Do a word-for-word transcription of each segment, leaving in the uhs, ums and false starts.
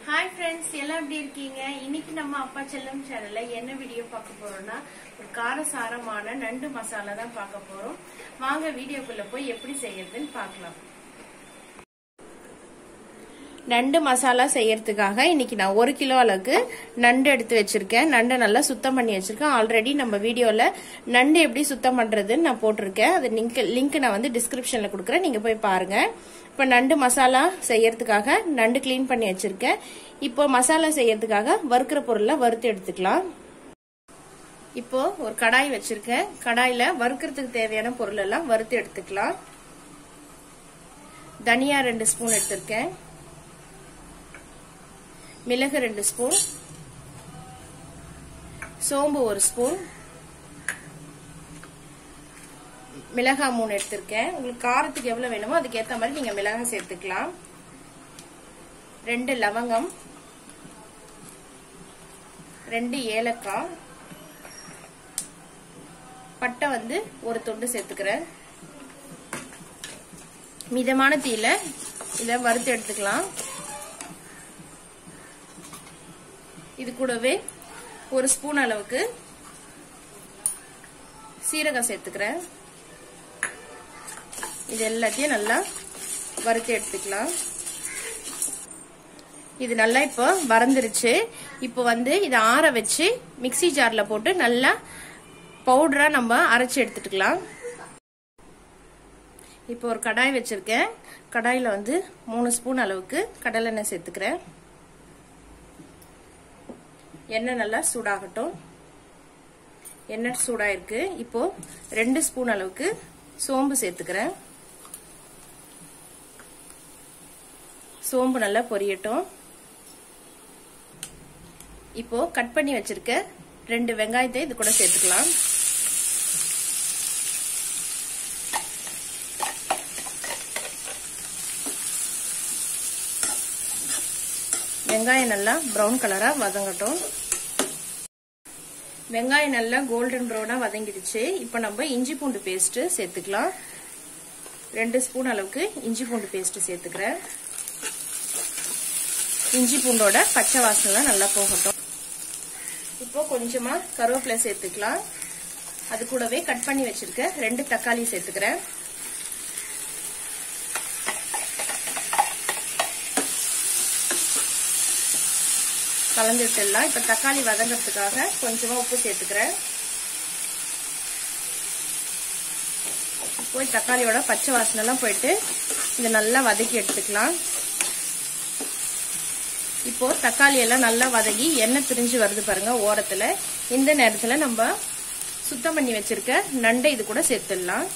Hi friends எல்லாம் எப்படி இருக்கீங்க? இன்னைக்கு நம்ம அப்பா செல்லம் சேனல்ல என்ன வீடியோ பார்க்க போறோம்னா ஒரு காரசாரமான நண்டு மசாலா தான் பார்க்க போறோம். வாங்க வீடியோக்குள்ள போய் எப்படி செய்யறதுன்னு பார்க்கலாம். நண்டு மசாலா செய்யறதுக்காக இன்னைக்கு நான் ஒரு கிலோ அளவுக்கு நண்டு எடுத்து வச்சிருக்கேன். நண்டை நல்லா சுத்தம் பண்ணி வச்சிருக்கேன். ஆல்ரெடி நம்ம வீடியோல நண்டு எப்படி சுத்தம் பண்றதுன்னு நான் போட்டிருக்கேன். அது லிங்க் லிங்க் நான் வந்து டிஸ்கிரிப்ஷன்ல கொடுக்குறேன், நீங்க போய் பாருங்க. இப்போ நண்டு மசாலா செய்யறதுக்காக நண்டு கிளீன் பண்ணி வச்சிருக்கேன். இப்போ மசாலா செய்யறதுக்காக வறுக்கிற பொருளை வறுத்து எடுத்துக்கலாம். இப்போ ஒரு கடாய் வச்சிருக்கேன். கடாயில வறுக்கிறதுக்கு தேவையான பொருள் எல்லாம் வறுத்து எடுத்துக்கலாம். தனியா ரெண்டு ஸ்பூன் எடுத்திருக்கேன், மிளகு ரெண்டு ஸ்பூன், சோம்பு ஒரு ஸ்பூன், மிளகாய் மூணு எடுத்திருக்கேன். உங்களுக்கு காரத்துக்கு எவ்வளவு வேணுமோ அதுக்கு ஏத்த மாதிரி நீங்க மிளகாய் சேர்த்துக்கலாம். ரெண்டு லவங்கம், ரெண்டு ஏலக்காய், பட்டை வந்து ஒரு துண்டு சேர்த்துக்கிறேன். மிதமான தீயில இத வறுத்து எடுத்துக்கலாம். இது கூடவே ஒரு ஸ்பூன் அளவுக்கு சீரகம் சேர்த்துக்கிறேன். இது எல்லாத்தையும் நல்லா வறுத்து எடுத்துக்கலாம். இது நல்லா இப்போ வறந்துருச்சு. இப்போ வந்து இதை ஆற வச்சு மிக்சி ஜார்ல போட்டு நல்லா பவுடரா நம்ம அரைச்சு எடுத்துக்கலாம். இப்போ ஒரு கடாய் வச்சிருக்கேன். கடாயில வந்து மூணு ஸ்பூன் அளவுக்கு கடலை எண்ணெய் சேர்த்துக்கிறேன். எண்ணெய் நல்லா சூடாகட்டும். எண்ணெய் சூடாயிருக்கு. இப்போ ரெண்டு ஸ்பூன் அளவுக்கு சோம்பு சேர்த்துக்கிறேன். சோம்பு நல்லா பொரியட்டும். இப்போ கட் பண்ணி வச்சிருக்க ரெண்டு வெங்காயத்தை இது கூட சேர்த்துக்கலாம். வெங்காயம் நல்லா பிரவுன் கலரா வதங்கட்டும். வெங்காயம் நல்லா கோல்டன் பிரவுனா வதங்கிடுச்சு. இப்போ நம்ம இஞ்சி பூண்டு பேஸ்ட் சேர்த்துக்கலாம். ரெண்டு ஸ்பூன் அளவுக்கு இஞ்சி பூண்டு பேஸ்ட் சேர்த்துக்கிறேன். இஞ்சி பூண்டோட பச்சை வாசனை நல்லா போகட்டும். இப்போ கொஞ்சமா கருவேப்பிலை சேர்த்துக்கலாம். அது கூடவே கட் பண்ணி வச்சிருக்க ரெண்டு தக்காளி சேர்த்துக்கிறேன். கலந்துட்டுலாம். இப்ப தக்காளி வதங்கிறதுக்காக கொஞ்சமா உப்பு சேர்த்துக்கிறேன். போய் தக்காளியோட பச்சை வாசனை எல்லாம் போயிட்டு இதை நல்லா வதக்கி எடுத்துக்கலாம். இப்போ தக்காளி எல்லாம் நல்லா வதக்கி எண்ணெய் பிரிஞ்சு வருது பாருங்க ஓரத்துல. இந்த நேரத்துல நம்ம சுத்தம் பண்ணி வச்சிருக்க நண்டை இது கூட சேர்த்துடலாம்.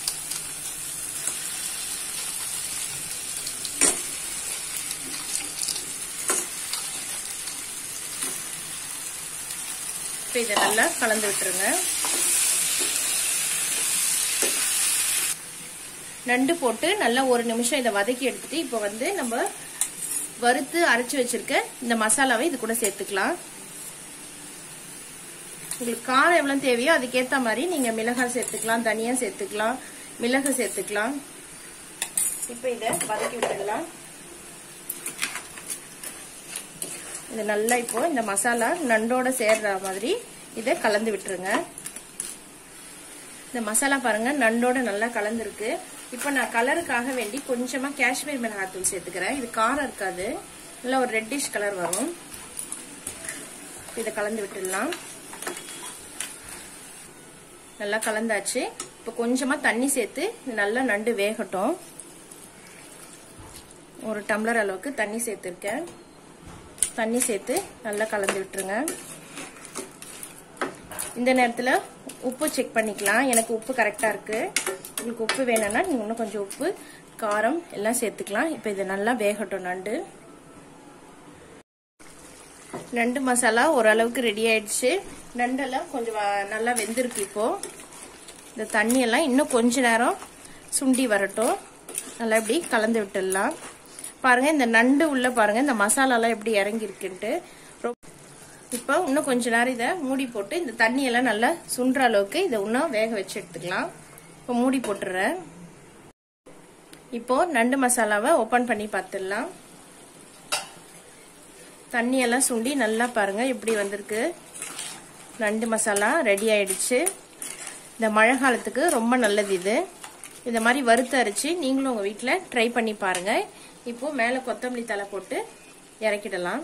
இப்ப இதை நல்லா கலந்து விட்டுருங்க. நண்டு போட்டு நல்லா ஒரு நிமிஷம் இதை வதக்கி எடுத்துட்டு இப்போ வந்து நம்ம வறுத்து அரைச்சு வச்சிருக்க இந்த மசாலாவை இது கூட சேர்த்துக்கலாம். உங்களுக்கு காரம் எவ்வளவு தேவையோ அதுக்கேத்த மாதிரி நீங்க மிளகாய் சேர்த்துக்கலாம், தனியா சேர்த்துக்கலாம், மிளகு சேர்த்துக்கலாம். இப்ப இத வதக்கி விட்டுடலாம். இது நல்லா இப்போ இந்த மசாலா நண்டோட சேர்ற மாதிரி இதை கலந்து விட்டுருங்க. இந்த மசாலா பாருங்க நண்டோட நல்லா கலந்துருக்கு. இப்போ நான் கலருக்காக வேண்டி கொஞ்சமா காஷ்மீர் மிளகாய் தூள் சேர்த்துக்கிறேன். இது காரம் இருக்காது, நல்லா ஒரு ரெட்டிஷ் கலர் வரும். இதை கலந்து விட்டுடலாம். நல்லா கலந்தாச்சு. இப்போ கொஞ்சமா தண்ணி சேர்த்து நல்லா நண்டு வேகட்டும். ஒரு டம்ளர் அளவுக்கு தண்ணி சேர்த்துருக்கேன். தண்ணி சேர்த்து நல்லா கலந்து விட்டுருங்க. இந்த நேரத்துல உப்பு செக் பண்ணிக்கலாம். எனக்கு உப்பு கரெக்டா இருக்கு. உங்களுக்கு உப்பு வேணும்னா நீங்க இன்னும் கொஞ்சம் உப்பு, காரம் எல்லாம் சேர்த்துக்கலாம். இப்ப இது நல்லா வேகட்டும். நண்டு நண்டு மசாலா ஓரளவுக்கு ரெடி ஆயிடுச்சு. நண்டெல்லாம் கொஞ்சம் நல்லா வெந்திருக்கு. இப்போ இந்த தண்ணி எல்லாம் இன்னும் கொஞ்ச நேரம் சுண்டி வரட்டும். நல்லா இப்படி கலந்து விட்டுடலாம். பாருங்க இந்த நண்டு உள்ள பாருங்க இந்த மசாலா எல்லாம் எப்படி இறங்கி இருக்குன்ட்டு. இப்போ இன்னும் கொஞ்ச நேரம் இதை மூடி போட்டு இந்த தண்ணி எல்லாம் நல்லா சுண்டுற அளவுக்கு இதை இன்னும் வேக வச்சு எடுத்துக்கலாம். இப்போ மூடி போட்டுறேன். இப்போ நண்டு மசாலாவை ஓபன் பண்ணி பார்த்துடலாம். தண்ணி எல்லாம் சுண்டி நல்லா பாருங்க இப்படி வந்திருக்கு. நண்டு மசாலா ரெடி ஆயிடுச்சு. இந்த மழை காலத்துக்கு ரொம்ப நல்லது இது. இந்த மாதிரி வறுத்து அரைச்சு நீங்களும் உங்க வீட்டுல ட்ரை பண்ணி பாருங்க. இப்போ மேல கொத்தமல்லி தழை போட்டு இறக்கிடலாம்.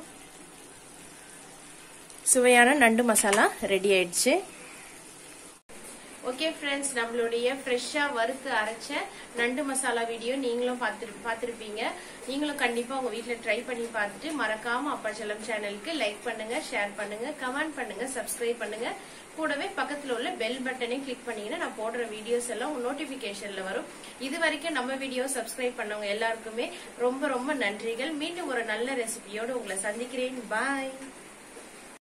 சுவையான நண்டு மசாலா ரெடி ஆயிடுச்சு. ஓகே ஃப்ரெண்ட்ஸ், நம்மளுடைய ஃப்ரெஷ்ஷா வறுத்து அரைச்ச நண்டு மசாலா வீடியோ நீங்களும் பார்த்து பார்த்துருப்பீங்க. நீங்களும் கண்டிப்பா உங்க வீட்டுல ட்ரை பண்ணி பார்த்துட்டு மறக்காம அப்பா செல்லம் சேனலுக்கு லைக் பண்ணுங்க, ஷேர் பண்ணுங்க, கமெண்ட் பண்ணுங்க, சப்ஸ்கிரைப் பண்ணுங்க. கூடவே பக்கத்துல உள்ள பெல் பட்டனை கிளிக் பண்ணீங்கன்னா நான் போடுற வீடியோஸ் எல்லாம் நோட்டிபிகேஷன்ல வரும். இது வரைக்கும் நம்ம வீடியோ சப்ஸ்கிரைப் பண்ணவங்க எல்லாருக்குமே ரொம்ப ரொம்ப நன்றிகள். மீண்டும் ஒரு நல்ல ரெசிபியோடு உங்களை சந்திக்கிறேன். பாய்.